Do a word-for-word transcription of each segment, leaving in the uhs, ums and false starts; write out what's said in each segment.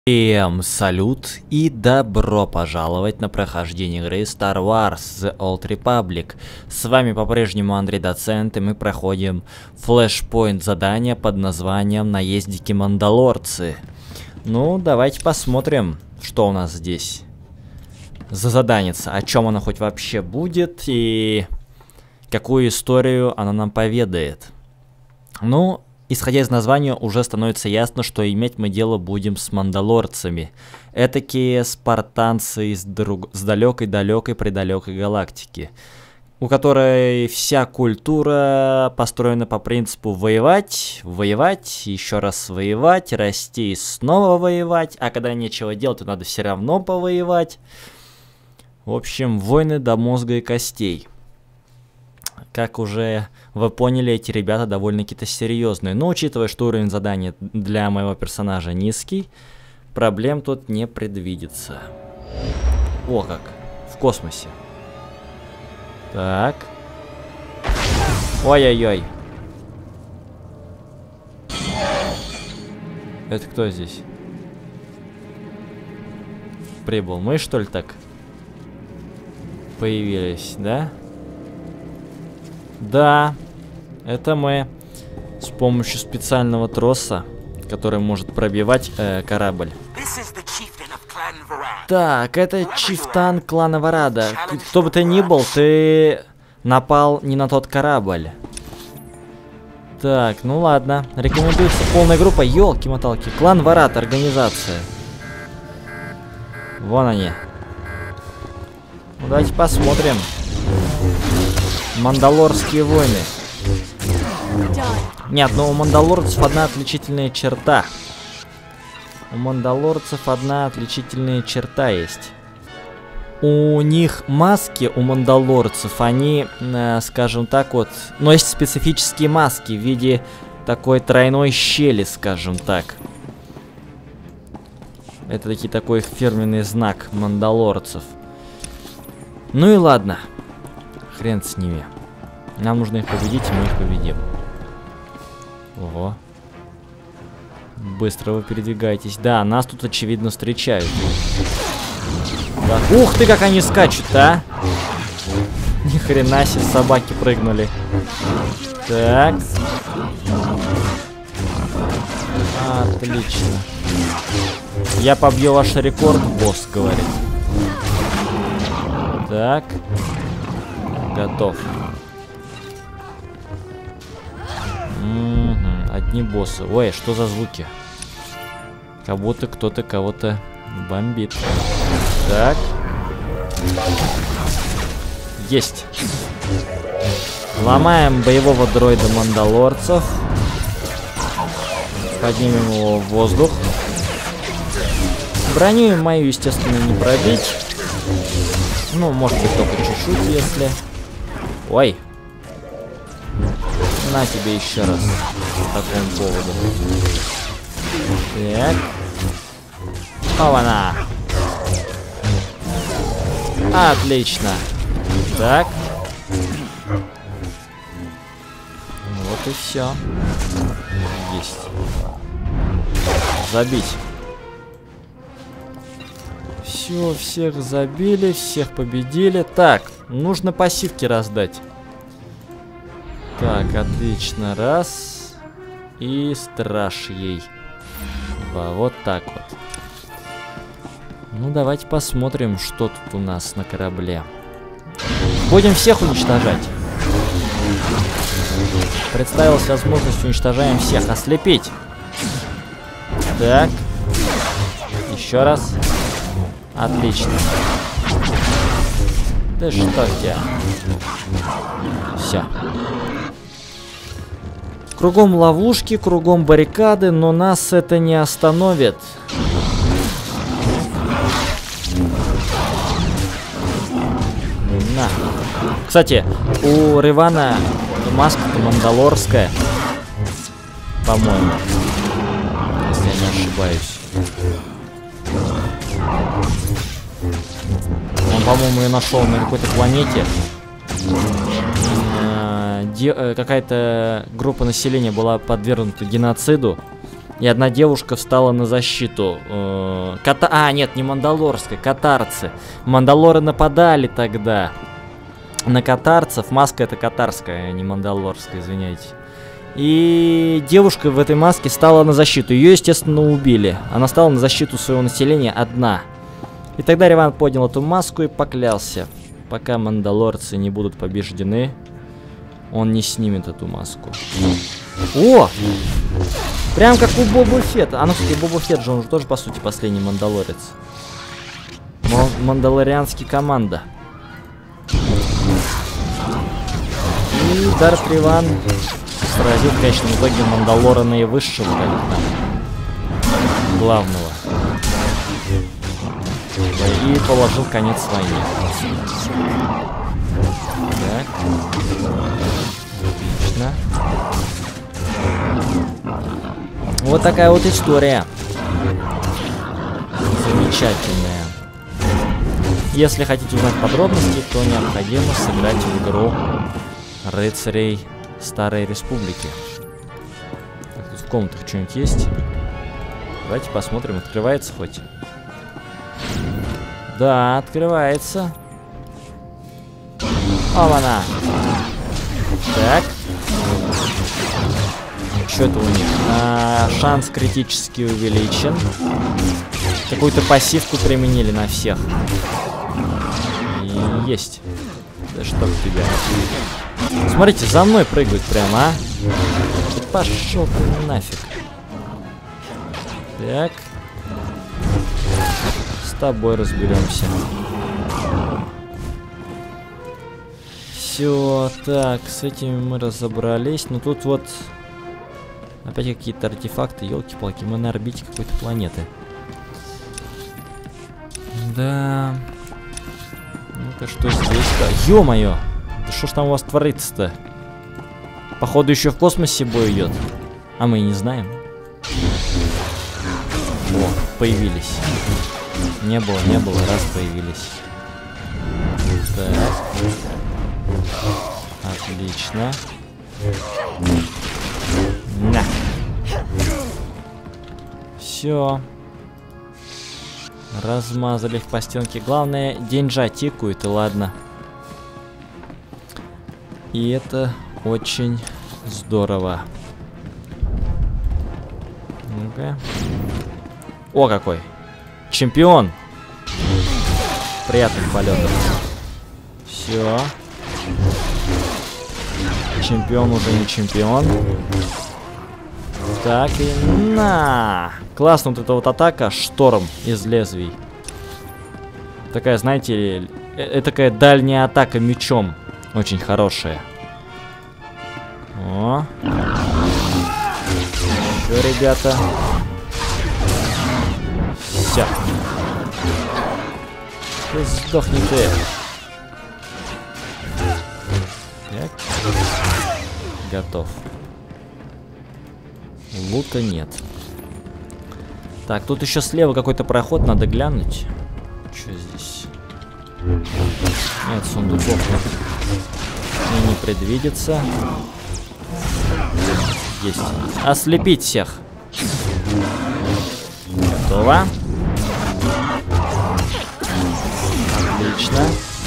Всем салют и добро пожаловать на прохождение игры Star Wars The Old Republic. С вами по-прежнему Андрей Доцент, и мы проходим флешпоинт задания под названием Наездники-мандалорцы. Ну, давайте посмотрим, что у нас здесь за заданец, о чем она хоть вообще будет и какую историю она нам поведает. Ну, исходя из названия, уже становится ясно, что иметь мы дело будем с мандалорцами. Этакие спартанцы из друг... с далекой-далекой-предалекой галактики, у которой вся культура построена по принципу воевать, воевать, еще раз воевать, расти и снова воевать, а когда нечего делать, то надо все равно повоевать. В общем, войны до мозга и костей. Как уже вы поняли, эти ребята довольно-таки серьезные. Но учитывая, что уровень задания для моего персонажа низкий, проблем тут не предвидится. О как, в космосе. Так. Ой-ой-ой. Это кто здесь? Прибыл. Мы, что ли, так появились, да? Да, это мы с помощью специального троса, который может пробивать э, корабль. Так, это чифтан клана Варада. Кто бы ты ни был, ты напал не на тот корабль. Так, ну ладно. Рекомендуется полная группа. Ёлки-моталки. Клан Варад, организация. Вон они. Ну, давайте посмотрим. Мандалорские войны. Нет, но у мандалорцев одна отличительная черта. У мандалорцев одна отличительная черта есть. У них маски, у мандалорцев, они, э, скажем так вот, носят специфические маски в виде такой тройной щели, скажем так. Это таки такой фирменный знак мандалорцев. Ну и ладно. Хрен с ними. Нам нужно их победить, и мы их победим. Ого. Быстро вы передвигаетесь. Да, нас тут, очевидно, встречают. Да. Ух ты, как они скачут, а! Ни хрена себе, собаки прыгнули. Так. Отлично. Я побью ваш рекорд, босс говорит. Так. Готов. Угу, одни боссы. Ой, что за звуки? Как будто кто-то кого-то бомбит. Так. Есть. Ломаем боевого дроида мандалорцев. Поднимем его в воздух. Броню мою, естественно, не пробить. Ну, может быть, только чуть-чуть, если... Ой. На тебе еще раз. По такому поводу. Так. Опа-на. Отлично. Так. Вот и все. Есть. Забить. Все, всех забили, всех победили. Так, нужно пассивки раздать. Так, отлично. Раз. И страж ей. Два, вот так вот. Ну, давайте посмотрим, что тут у нас на корабле. Будем всех уничтожать. Представилась возможность, уничтожаем всех. Ослепить. Так. Еще раз. Отлично. Да что тебя? Все. Кругом ловушки, кругом баррикады, но нас это не остановит. На. Кстати, у Ревана маска мандалорская, по-моему, если я не ошибаюсь. Он, по-моему, ее нашел на какой-то планете. Какая-то группа населения была подвергнута геноциду. И одна девушка встала на защиту. Э, ката... А, нет, не мандалорская, катарцы. Мандалоры нападали тогда на катарцев. Маска это катарская, а не мандалорская, извиняйте. И девушка в этой маске стала на защиту. Ее, естественно, убили. Она стала на защиту своего населения одна. И тогда Реван поднял эту маску и поклялся: пока мандалорцы не будут побеждены, он не снимет эту маску. О! Прям как у Боба Фетта. А ну, кстати, Боба Фетт же, он же тоже, по сути, последний мандалорец. М Мандалорианский команда. И Дарт Реван сразил, в конечном итоге, Мандалора наивысшего, как там, главного. И положил конец войне. Так. Отлично. Вот такая вот история. Замечательная. Если хотите узнать подробности, то необходимо сыграть в игру Рыцарей Старой Республики. Так, тут в комнатах что-нибудь есть? Давайте посмотрим, открывается хоть. Да, открывается. Оба-на. Так. Что это у них? А, шанс критически увеличен. Какую-то пассивку применили на всех. И есть. Да чтоб тебя. Смотрите, за мной прыгают прямо, а? Пошел ты нафиг. Так. С тобой разберемся. Все, так, с этими мы разобрались. Но тут вот опять какие-то артефакты, елки-палки, мы на орбите какой-то планеты. Да. Ну-ка, что здесь-то? Ё-моё! Да что ж там у вас творится-то? Походу еще в космосе бой идет. А мы и не знаем. О, появились. Не было, не было, раз появились. Так. Отлично. На. Все. Размазали их по стенке. Главное, деньжа тикают, и ладно. И это очень здорово. Ну-ка. О, какой! Чемпион! Приятных полетов. Все. Чемпион уже не чемпион. Так, и на! Классно вот эта вот атака, шторм из лезвий. Такая, знаете, это такая дальняя атака мечом. Очень хорошая. О. Все, ребята. Все. Ты сдохни ты. Так. Готов. Лута нет. Так, тут еще слева какой-то проход, надо глянуть. Что здесь? Нет, сундуков нет. И не предвидится. Есть. Ослепить всех. Готово. Отлично.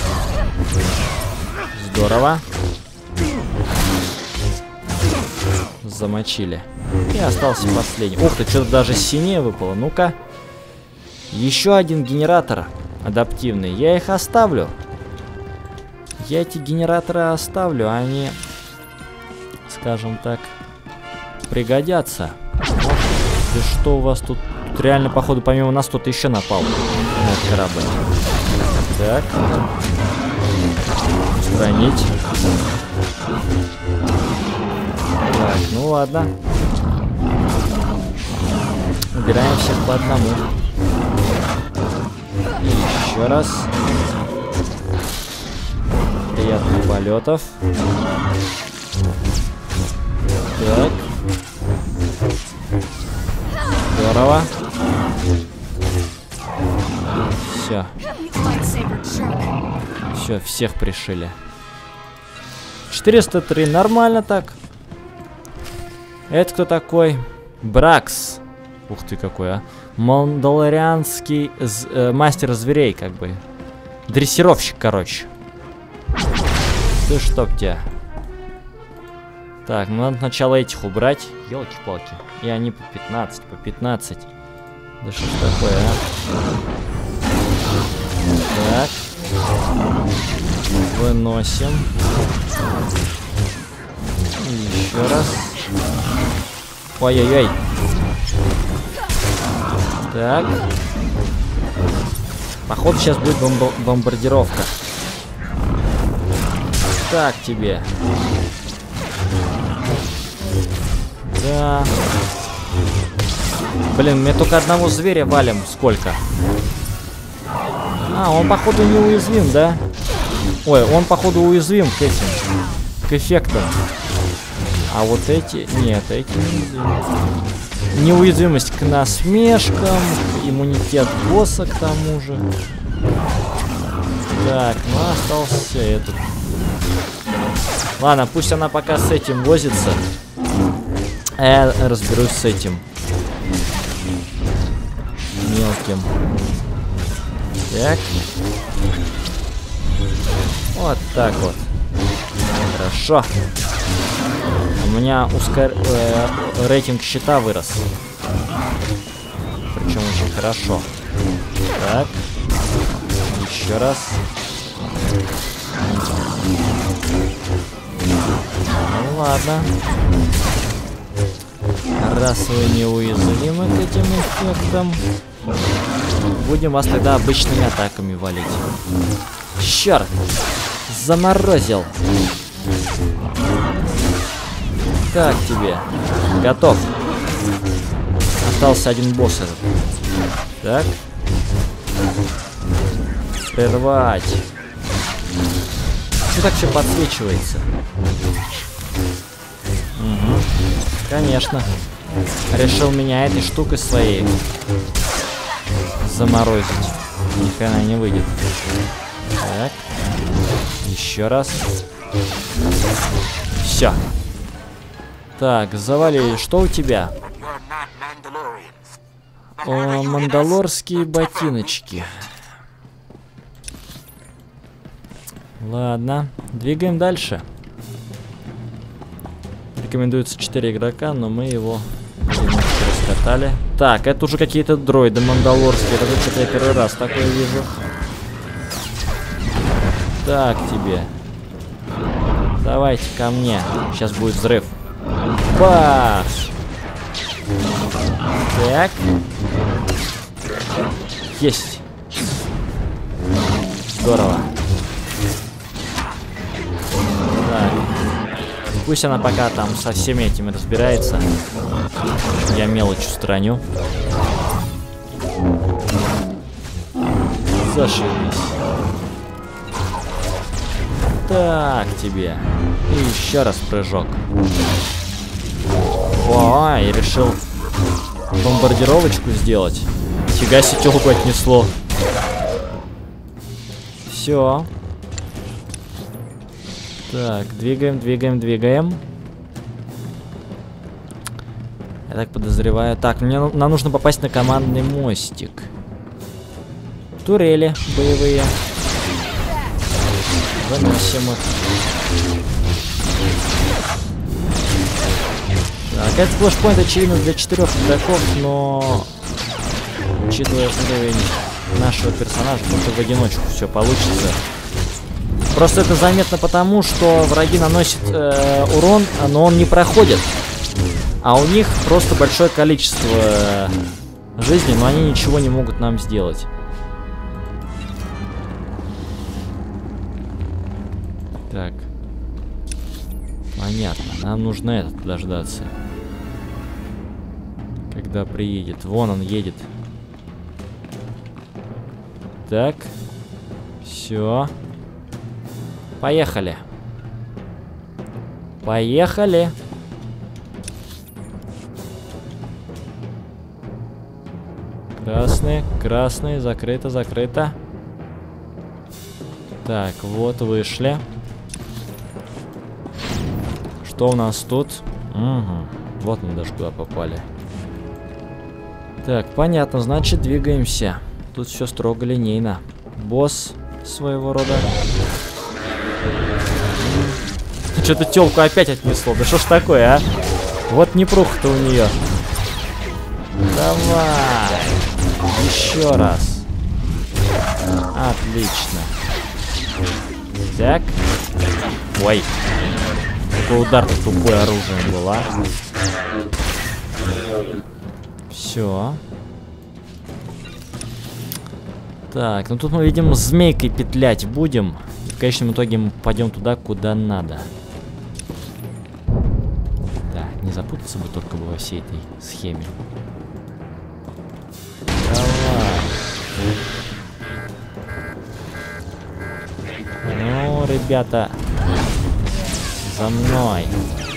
Здорово. Замочили. И остался последний. Ух ты, что-то даже синее выпало. Ну-ка. Еще один генератор адаптивный. Я их оставлю. Я эти генераторы оставлю. Они, скажем так, пригодятся. И что у вас тут? Тут реально, походу, помимо нас кто-то еще напал на этот корабль. Так. Устранить. Так, ну ладно. Убираем всех по одному. И еще раз. Приятных полетов. Так. Здорово. Все. Все, всех пришили. четыреста три, нормально так. Это кто такой? Бракс. Ух ты какой, а. Мандалорианский э, мастер зверей, как бы. Дрессировщик, короче. Ты чтоб тебя. Так, ну надо сначала этих убрать. Ёлки-палки. И они по пятнадцать, по пятнадцать. Да что ж такое, а? Так. Выносим. Еще раз. Ой-ой-ой. Так. Походу сейчас будет бомбо бомбардировка. Так тебе. Да. Блин, мне только одного зверя валим. Сколько? А, он походу неуязвим, да? Ой, он походу уязвим к этим. К эффектам. А вот эти... Нет, эти неуязвимы. Неуязвимость к насмешкам. Иммунитет босса к тому же. Так, ну остался этот. Ладно, пусть она пока с этим возится. А я разберусь с этим. Мелким. Так. Вот так вот. Хорошо. У меня ускор... э, рейтинг щита вырос. Причем очень хорошо. Так. Еще раз. Ну ладно. Раз вы неуязвимы к этим эффектам, будем вас тогда обычными атаками валить. Черт! Заморозил. Так тебе. Готов. Остался один босс этот. Так. Прервать. Что так все подсвечивается? Угу. Конечно. Решил меня этой штукой своей заморозить. Ни хрена не выйдет. Так. Еще раз. Все. Так, завалили. Что у тебя? О, мандалорские ботиночки. Ладно, двигаем дальше. Рекомендуется четыре игрока, но мы его раскатали. Так, это уже какие-то дроиды мандалорские. Это что-то я первый раз такое вижу. Так тебе. Давайте ко мне. Сейчас будет взрыв. Бах! Так. Есть. Здорово. Так. Пусть она пока там со всеми этими разбирается. Я мелочь устраню. Зашибись. Так тебе. И еще раз прыжок. О, я решил бомбардировочку сделать. Фига себе, телку отнесло. Все. Так, двигаем, двигаем, двигаем. Я так подозреваю. Так, мне нам нужно попасть на командный мостик. Турели боевые. Выносим их. Так, этот флешпоинт очевидно для четырех игроков, но учитывая уровень нашего персонажа, только в одиночку все получится. Просто это заметно потому, что враги наносят э, урон, но он не проходит. А у них просто большое количество э, жизни, но они ничего не могут нам сделать. Так. Понятно. Нам нужно этот дождаться. Когда приедет. Вон он едет. Так. Все. Поехали. Поехали. Красный, красный, закрыто, закрыто. Так, вот вышли. Что у нас тут? Угу. Вот мы даже куда попали. Так, понятно, значит, двигаемся. Тут все строго линейно. Босс своего рода. Что-то тёлку опять отнесло. Да что ж такое, а? Вот непруха-то у нее. Давай. Еще раз. Отлично. Так. Ой. Какой удар-то тупой оружием был, а? Все. Так, ну тут мы, видим, змейкой петлять будем. И в конечном итоге мы пойдем туда, куда надо. Да, не запутаться бы только бы во всей этой схеме. Давай. Ну, ребята, за мной.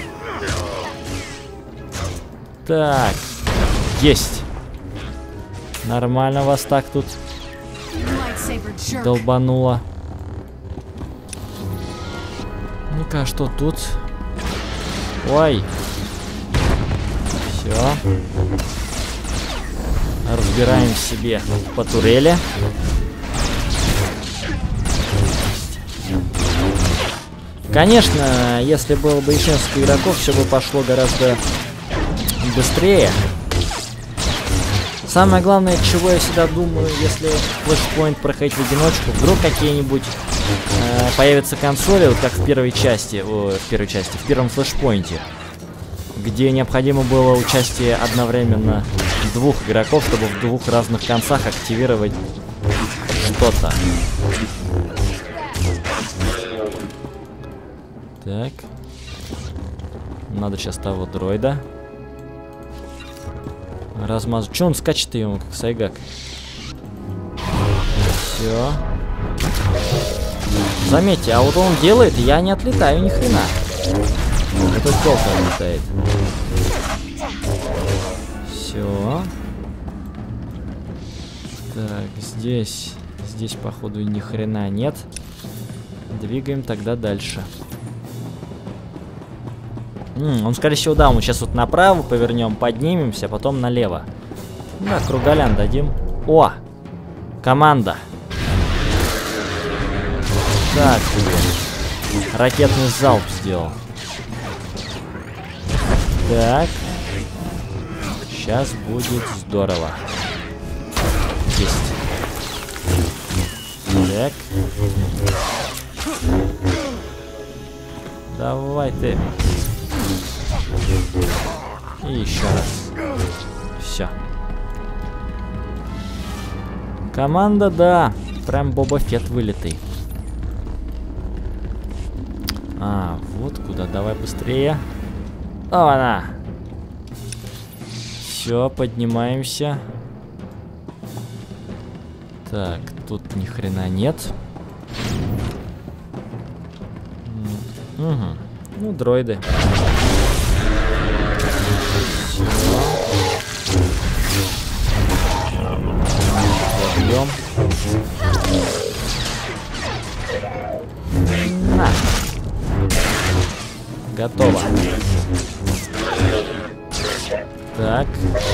Так, есть. Нормально вас так тут долбануло. Ну-ка, что тут? Ой. Все. Разбираем себе по турели. Конечно, если было бы еще несколько игроков, все бы пошло гораздо быстрее. Самое главное, чего я всегда думаю, если флешпоинт проходить в одиночку, вдруг какие-нибудь э, появятся консоли, вот как в первой части, о, в первой части, в первом флешпоинте, где необходимо было участие одновременно двух игроков, чтобы в двух разных концах активировать что-то. Так. Надо сейчас того дроида размазать. Че он скачет-то ему, как Сайгак? Все. Заметьте, а вот он делает, я не отлетаю ни хрена. Это толка отлетает. Все. Так, здесь. Здесь, походу, ни хрена нет. Двигаем тогда дальше. М, он, скорее всего, да, мы сейчас вот направо повернем, поднимемся, потом налево. Да, кругалян дадим. О! Команда. Так, ракетный залп сделал. Так. Сейчас будет здорово. Есть. Так. Давай ты. И еще раз. Все. Команда, да. Прям Боба Фетт вылитый. А, вот куда. Давай быстрее. О, она. Все, поднимаемся. Так, тут ни хрена нет. Угу. Ну, дроиды. Забьем. На. Готово. Так.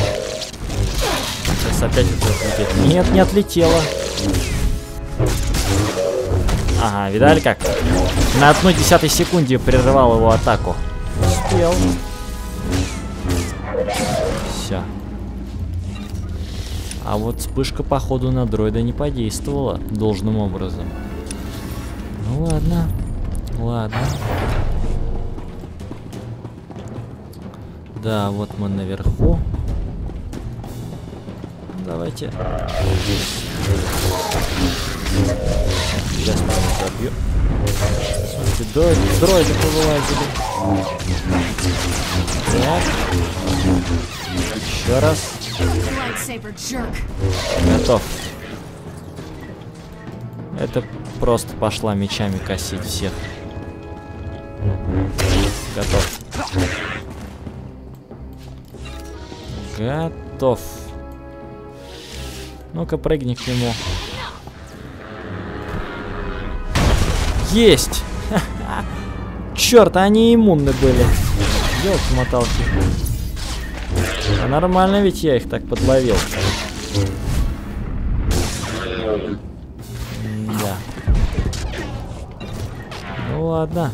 Сейчас опять отлетит. Нет, не отлетело. Ага, видали как? На одной десятой секунде прерывал его атаку. Успел. Все. А вот вспышка, походу, на дроида не подействовала должным образом. Ну ладно. Ладно. Да, вот мы наверху. Давайте. Сейчас мы его забьем. Смотрите, дроиды, дроиды повылазили. Так. Еще раз. Готов. Это просто пошла мечами косить всех. Готов. Готов. Ну-ка, прыгни к нему. Есть! Черт, они иммунны были. Ёлки-моталки. А нормально ведь я их так подловил. Да. Ну ладно.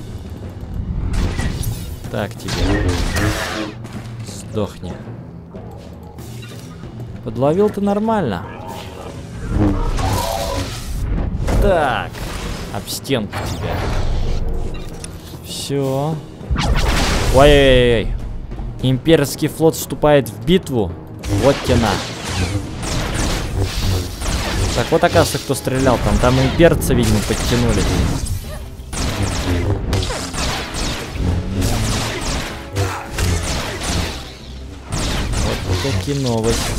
Так тебе. Сдохни. Подловил ты нормально. Так. Об стенку тебя. Все. Ой-ой-ой. Имперский флот вступает в битву. Вот тена. Так, вот оказывается, кто стрелял там. Там имперца, видимо, подтянули. Вот такие новости.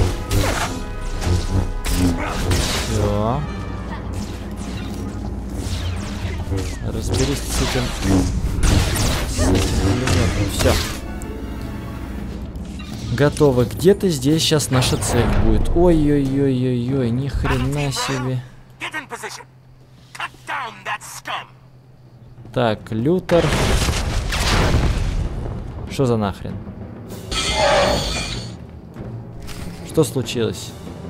Все. Разберись с этим. С этим пулеметом. Все. Готово. Где-то здесь сейчас наша цель будет. Ой-ой-ой-ой-ой, ни хрена себе. Так, Лютер. Что за нахрен? Что случилось?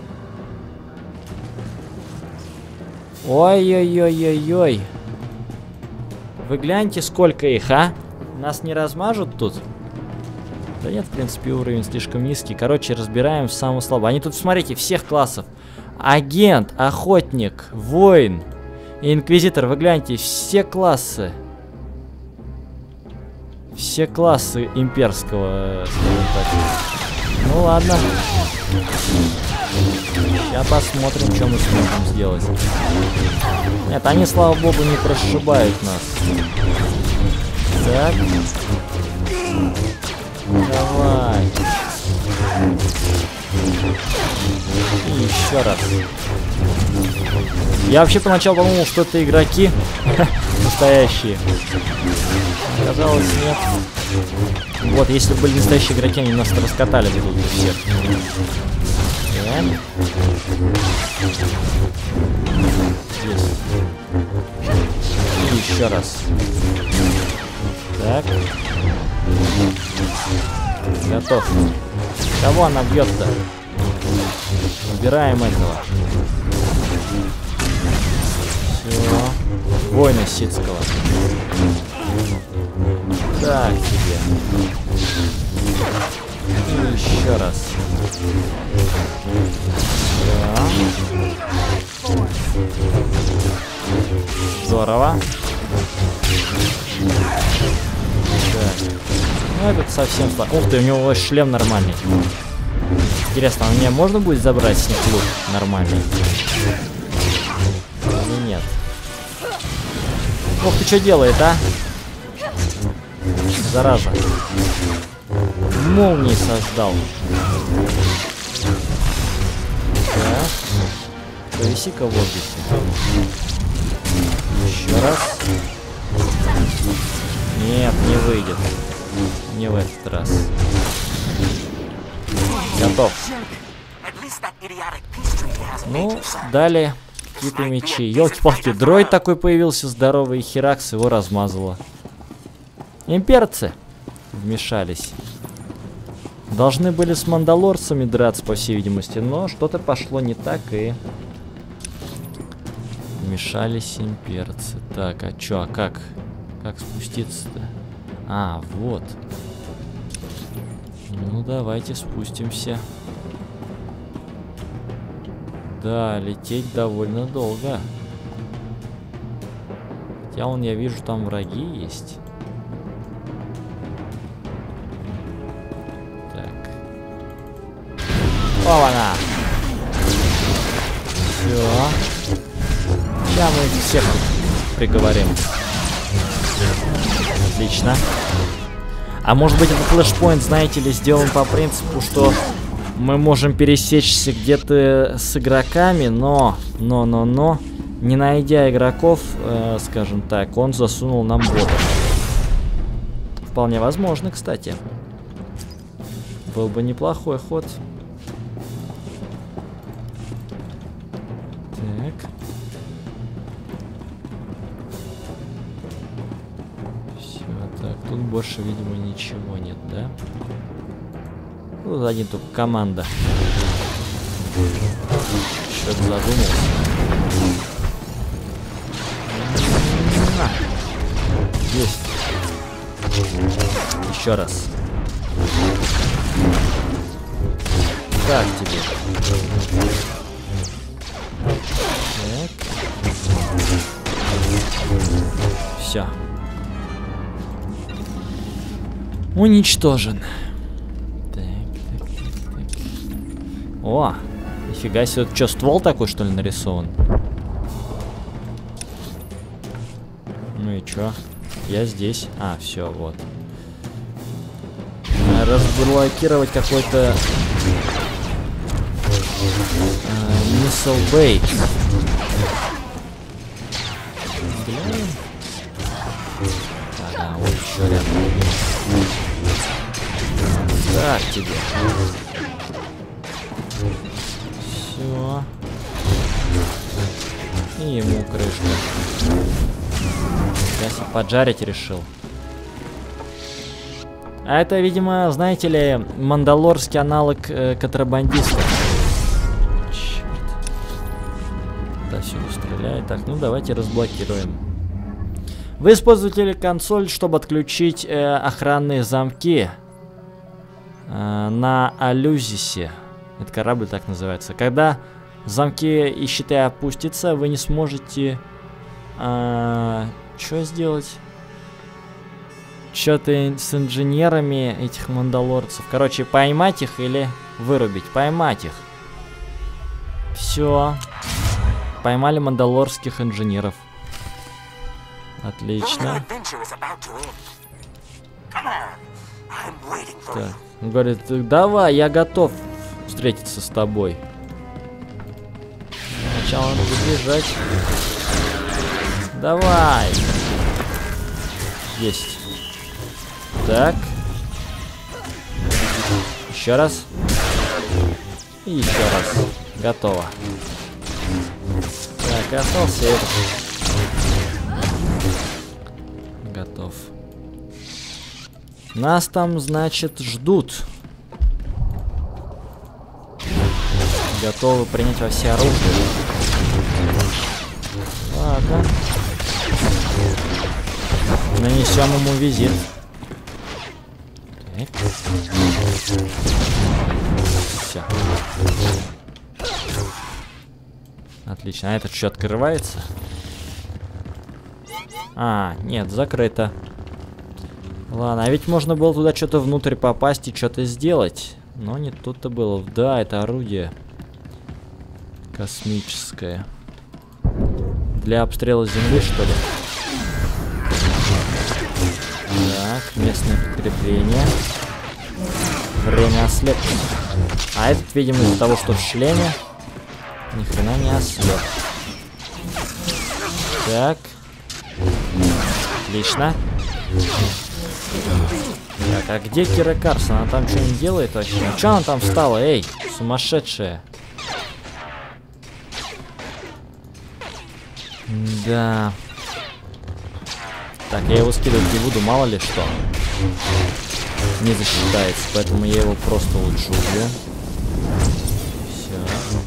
Ой-ой-ой-ой-ой. Вы гляньте, сколько их, а? Нас не размажут тут? Да нет, в принципе, уровень слишком низкий. Короче, разбираем самого слабого. Они тут, смотрите, всех классов. Агент, охотник, воин и инквизитор. Вы гляньте, все классы. Все классы имперского, скажем так. Ну ладно. Сейчас посмотрим, что мы сможем сделать. Нет, они, слава богу, не прошибают нас. Так. Давай. И еще раз. Я вообще поначалу подумал, что это игроки настоящие. Оказалось, нет. Вот, если бы были настоящие игроки, они нас раскатали бы тут всех. Так. Здесь. И еще раз. Так. Готов. Кого она бьет-то? Убираем этого. Все. Воина Ситского. Так тебе. И еще раз. Все. Здорово. Так. Ну, этот совсем слаб. Ух ты, у него шлем нормальный. Интересно, а мне можно будет забрать с них лук нормальный? Или нет? Ух ты, что делает, а? Зараза. Молнии создал. Так. Повиси-ка в воздухе. Еще раз. Нет, не выйдет. Не в этот раз. Готов. Ну, далее какие-то мечи. Ёлки-палки, дроид такой появился здоровый, и Херакс его размазало. Имперцы вмешались. Должны были с мандалорцами драться, по всей видимости, но что-то пошло не так, и вмешались имперцы. Так, а чё, а как? Как спуститься-то? А, вот. Ну, давайте спустимся. Да, лететь довольно долго. Хотя вон, я вижу, там враги есть. Так. Опа-на! Все. Сейчас мы их всех приговорим. Отлично. А может быть, этот флешпоинт, знаете ли, сделан по принципу, что мы можем пересечься где-то с игроками, но, но, но, но, не найдя игроков, э, скажем так, он засунул нам ботов. Вполне возможно, кстати. Был бы неплохой ход. Так. Все, так, тут больше, видимо, ничего нет, да? Ну, один только команда. Что-то задумался. Есть. Еще раз. Как тебе? Так. Все. Уничтожен. Так, так, так, так. О, нифига себе. Что, ствол такой, что ли, нарисован? Ну и чё? Я здесь. А, все, вот. Разблокировать какой-то Missile Bay. Ага, вот еще рядом. Так тебе. Все. И ему крышку. Сейчас поджарить решил. А это, видимо, знаете ли, мандалорский аналог э, контрабандиста. Черт. Да, сюда стреляет. Так, ну давайте разблокируем. Вы используете консоль, чтобы отключить э, охранные замки э, на Алюзисе. Это корабль так называется. Когда замки и щиты опустятся, вы не сможете... Э, что сделать? Что-то с инженерами этих мандалорцев. Короче, поймать их или вырубить. Поймать их. Все. Поймали мандалорских инженеров. Отлично. Так. Он говорит, давай, я готов встретиться с тобой. Сначала надо бежать. Давай. Есть. Так. Еще раз. И еще раз. Готово. Так, остался этот. Готов. Нас там, значит, ждут. Готовы принять во все оружие. Ладно. Нанесем ему визит. Так. Все. Отлично. А этот что, открывается? А, нет, закрыто. Ладно, а ведь можно было туда что-то внутрь попасть и что-то сделать. Но не тут-то было. Да, это орудие космическое. Для обстрела земли, что ли? Так, местное подкрепление. Время ослепнуть. А этот, видимо, из-за того, что в шлеме, ни хрена не ослеп. Так. Отлично. Так, а где Кира Карсон? Она там что-нибудь делает вообще? Ну что она там встала? Эй, сумасшедшая. Да. Так, я его скидывать не буду, мало ли что. Не засчитается, поэтому я его просто лучше убью. Все.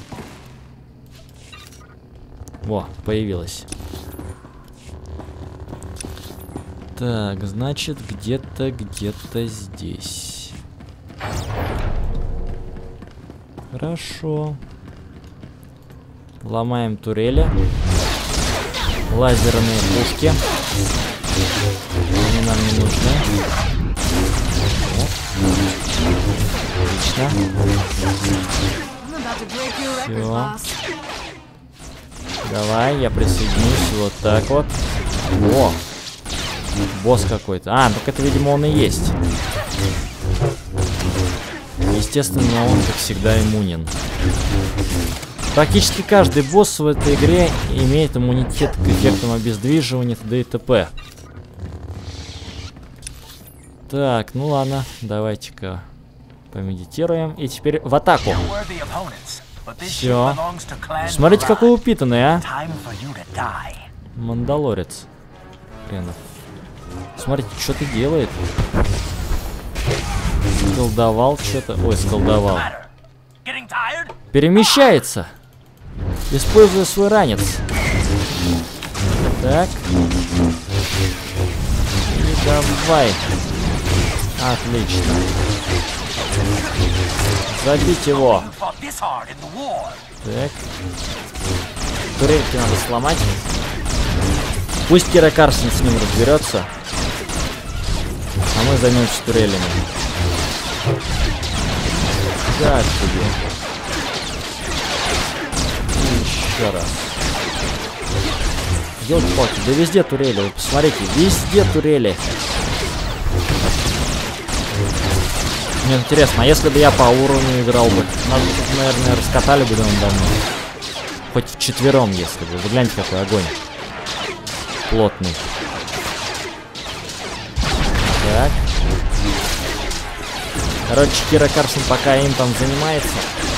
Во, появилась. Так, значит, где-то, где-то здесь. Хорошо. Ломаем турели. Лазерные пушки. Они нам не нужны. Отлично. Все. Давай, я присоединюсь вот так вот. О! Босс какой-то. А, так это, видимо, он и есть. Естественно, он, как всегда, иммунен. Практически каждый босс в этой игре имеет иммунитет к эффектам обездвиживания, т.д. и т.п. Так, ну ладно, давайте-ка помедитируем. И теперь в атаку. Все. Смотрите, какой упитанный, а. Мандалорец. Хренов. Смотрите, что ты делает. Сколдовал что-то. Ой, сколдовал. Перемещается. Используя свой ранец. Так. И давай. Отлично. Забить его. Так. Турельки надо сломать. Пусть Кира Карсон с ним разберется. А мы займемся турелями. Так тебе. Еще раз. Ёлки-палки, да везде турели. Вы посмотрите, везде турели. Мне интересно, а если бы я по уровню играл бы? Нас, наверное, раскатали бы давно. Хоть вчетвером, если бы. Вы гляньте, какой огонь. Плотный. Так. Короче, Кира Карсон пока им там занимается.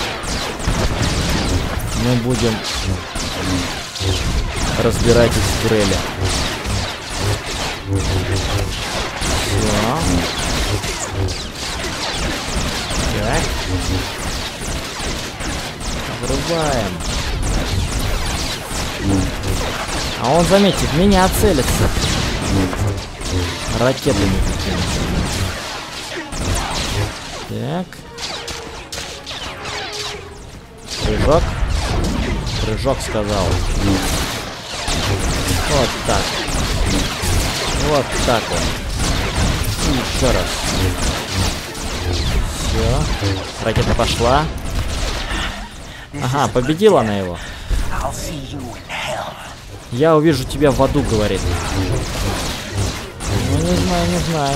Мы будем разбирать эти турели. Все. Так. Врубаем. А он, заметьте, в меня целится. Ракетами какими-то. Так. Прыжок. Прыжок сказал. Вот так. Вот так вот. И еще раз. Все. Ракета пошла. Ага, победила она его. Я увижу тебя в аду, говорит. Ну, не знаю, не знаю.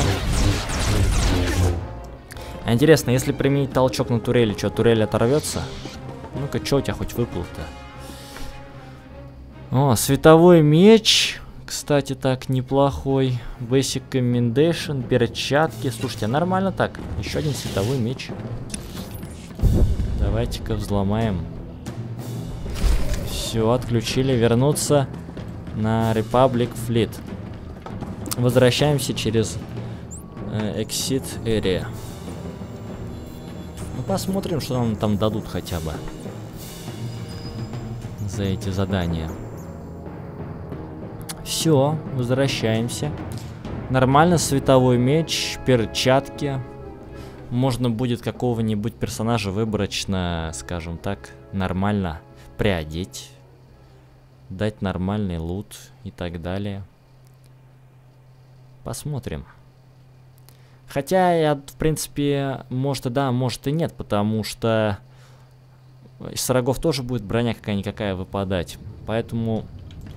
А интересно, если применить толчок на турели, что, турель оторвется? Ну-ка, что у тебя хоть выплыл-то? О, световой меч. Кстати, так, неплохой. Basic Commendation, перчатки. Слушайте, а нормально так. Еще один световой меч. Давайте-ка взломаем. Все, отключили. Вернуться на Republic Fleet. Возвращаемся через э, Exit Area. Ну, посмотрим, что нам там дадут хотя бы за эти задания. Все, возвращаемся. Нормально, световой меч, перчатки. Можно будет какого-нибудь персонажа выборочно, скажем так, нормально приодеть. Дать нормальный лут и так далее. Посмотрим. Хотя я, в принципе, может и да, может и нет, потому что из рогов тоже будет броня какая-никакая выпадать. Поэтому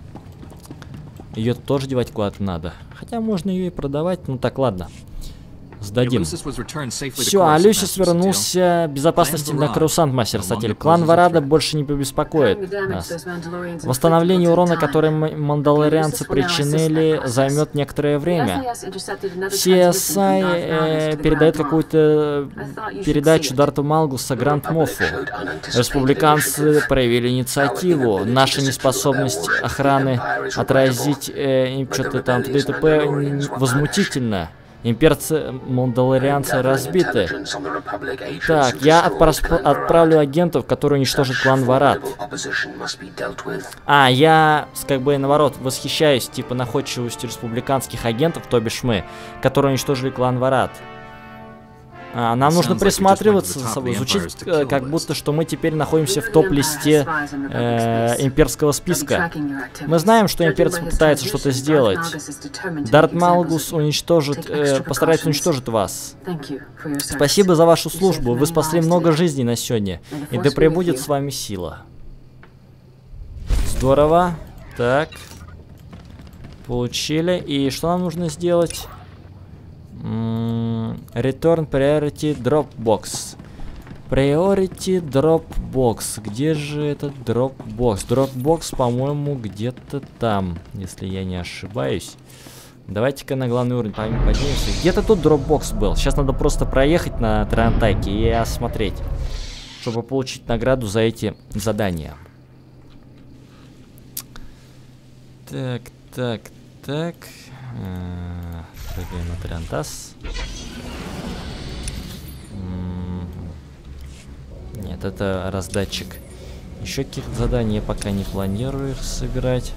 ее тоже девать куда-то надо. Хотя можно ее и продавать. Ну так, ладно. Сдадим. Все, а Люсис вернулся безопасности на Корусант, мастер Сатель. Клан Варада больше не побеспокоит нас. Восстановление урона, который мандалорианцы причинили, займет некоторое время. си эс ай э, передает какую-то передачу Дарту Малгуса Гранд Моффу. Республиканцы проявили инициативу. Наша неспособность охраны отразить э, что-то там т.д. возмутительно. Имперцы мандалорианцы разбиты. Так, я отправлю агентов, которые уничтожат клан Варад. А, я, как бы, наоборот, восхищаюсь, типа, находчивостью республиканских агентов, то бишь мы, которые уничтожили клан Варад. А, нам нужно присматриваться за собой. Звучит э, как будто, что мы теперь находимся в топ-листе э, имперского списка. Мы знаем, что имперцы попытаются что-то сделать. Дарт Малгус уничтожит, э, постарается уничтожить вас. Спасибо за вашу службу. Вы спасли много жизней на сегодня. И да пребудет с вами сила. Здорово. Так. Получили. И что нам нужно сделать? Return Priority Dropbox. Priority Dropbox. Где же этот Dropbox? Dropbox, по-моему, где-то там, если я не ошибаюсь. Давайте-ка на главный уровень поднимемся. Где-то тут Dropbox был. Сейчас надо просто проехать на Тарантайке и осмотреть, чтобы получить награду за эти задания. Так, так, так. Прыгаем на Тарантас. Нет, это раздатчик. Еще каких-то заданий я пока не планирую их собирать.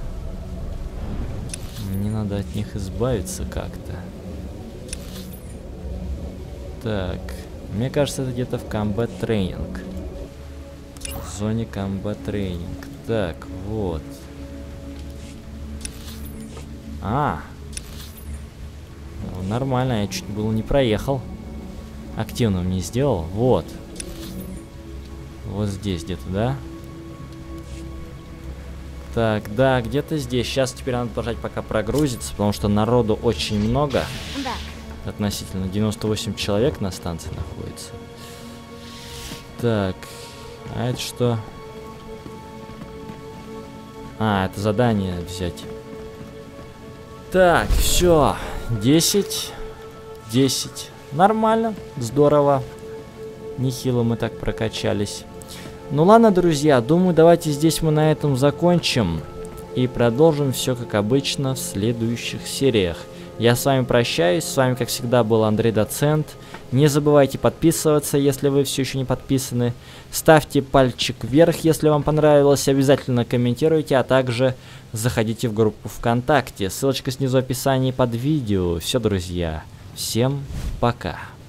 Мне надо от них избавиться как-то. Так, мне кажется, это где-то в Combat Training. В зоне Combat Training. Так, вот. А, ну, нормально, я чуть было не проехал. Активным не сделал. Вот. Вот здесь где-то, да? Так, да, где-то здесь. Сейчас теперь надо подождать, пока прогрузится, потому что народу очень много. Относительно девяносто восемь человек на станции находится. Так, а это что? А, это задание взять. Так, все. десять. десять. Нормально, здорово. Нехило мы так прокачались. Ну ладно, друзья, думаю, давайте здесь мы на этом закончим. И продолжим все как обычно в следующих сериях. Я с вами прощаюсь, с вами как всегда был Андрей Доцент. Не забывайте подписываться, если вы все еще не подписаны. Ставьте пальчик вверх, если вам понравилось, обязательно комментируйте, а также заходите в группу ВКонтакте. Ссылочка снизу в описании под видео. Все, друзья, всем пока.